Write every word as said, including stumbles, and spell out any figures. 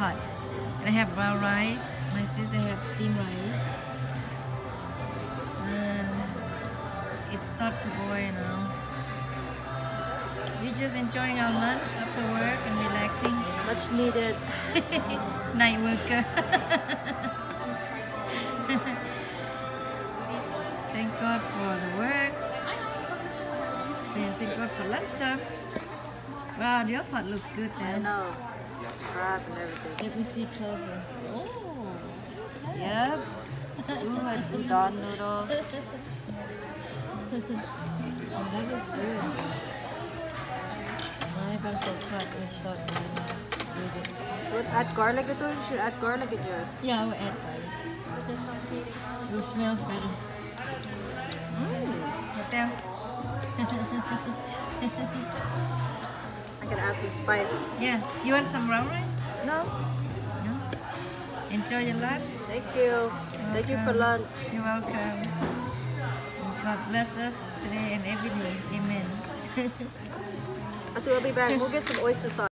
pot. And I have brown rice. My sister have steamed rice. And it starts to boil now. We're just enjoying our lunch after work and relaxing. Much needed. Night worker. Thank God for the work. Yeah, thank God for lunchtime. Wow, your pot looks good I then. know. Crab and everything. Let me see closer. Oh. Yep. Ooh, and udon noodle. Oh, that looks good. My pencil cut is not really good. Would add garlic to it? You should add garlic in yours. Yeah, I will add garlic. It smells better. Mmm, hotel. I can add some spice. Yeah, you want some brown rice? No? No? Enjoy your lunch. Thank you. Thank you for lunch. You're welcome. God bless us today and every day. Amen. I think I'll be back. We'll get some oyster sauce.